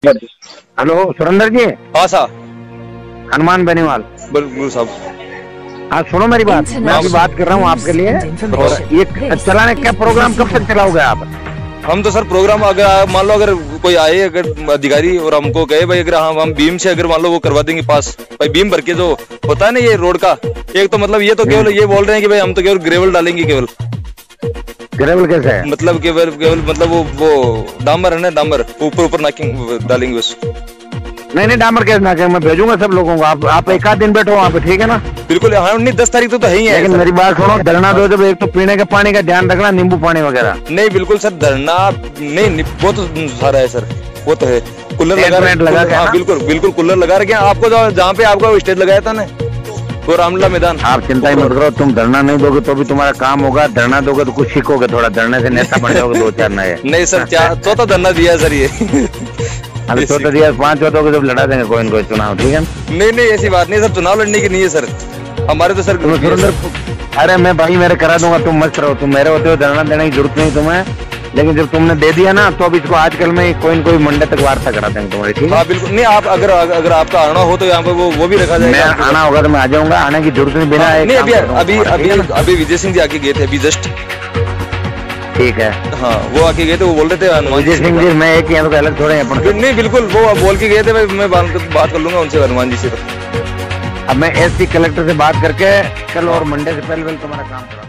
Hello Surendra जी। हाँ साहब, हनुमान बेनीवाल। बिल्कुल साहब। हाँ सुनो मेरी बात, मैं अभी बात कर रहा हूँ आपके लिए। और ये चलाने क्या प्रोग्राम कब तक चलाओगे आप? हम तो सर प्रोग्राम अगर मान लो अगर कोई आए अगर अधिकारी और हमको कहे भाई अगर हम बीम से अगर मान लो वो करवा देंगे पास, भाई बीम भर के जो होता है ना ये रोड का, एक तो मतलब ये तो केवल ये बोल रहे हैं कि भाई हम तो केवल ग्रेवल डालेंगे। केवल ग्रेवल कैसे है? मतलब केवल केवल मतलब वो डामर है ना, डामर ऊपर ऊपर नाकिंग डालेंगे बस। नहीं डामर कैसे नाके, मैं भेजूंगा सब लोगों को। आप एक आध दिन बैठो वहाँ पे, ठीक है ना? बिल्कुल। हाँ नहीं 10 तारीख तो है ही है। लेकिन मेरी बात सुनो, धरना दो जब, एक तो पीने के पानी का ध्यान रखना, नींबू पानी वगैरह। नहीं बिल्कुल सर, धरना नहीं वो तो सारा है सर, वो तो है। कूलर लगा के, हाँ बिल्कुल बिल्कुल कूलर लगा रखे हैं आपको, जहाँ पे आपको स्टेज लगाया था ना वो रामलीला मैदान। आप चिंता ही मत करो, तुम धरना नहीं दोगे तो भी तुम्हारा काम होगा। धरना दोगे तो कुछ सीखोगे, थोड़ा धरने से नेता बन जाओगे 2-4 नए। नहीं सर, चौथा धरना दिया है सर ये। अभी चौथा दिया, 5 चौथों को जब लड़ा देंगे कोई न कोई चुनाव, ठीक है? नहीं ऐसी बात नहीं सर, चुनाव लड़ने की नहीं है सर हमारे तो सर। अरे मैं भाई मेरे करा दूंगा, तुम मत करो। तुम मेरे होते हो धरना देने की जरूरत नहीं तुम्हें, लेकिन जब तुमने दे दिया ना तो अब इसको आजकल में कोई न कोई मंडे तक वार्ता करा देंगे तुम्हारी, ठीक है? हाँ बिल्कुल। नहीं आप अगर आपका आना हो तो यहाँ पे वो भी रखा जाएगा। मैं आना होगा तो मैं आ जाऊंगा, आने की जरूरत नहीं। बिना नहीं अभी विजय सिंह जी आके गए थे अभी जस्ट। ठीक है। हाँ वो आके गए थे, वो बोल रहे थे विजय सिंह जी, मैं एक यहाँ तो अलग थोड़े हैं। नहीं बिल्कुल, वो बोल के गए थे भाई मैं बात कर लूंगा उनसे, हनुमान जी से। अब मैं एसपी कलेक्टर से बात करके कल और मंडे से पहले तुम्हारा काम करा।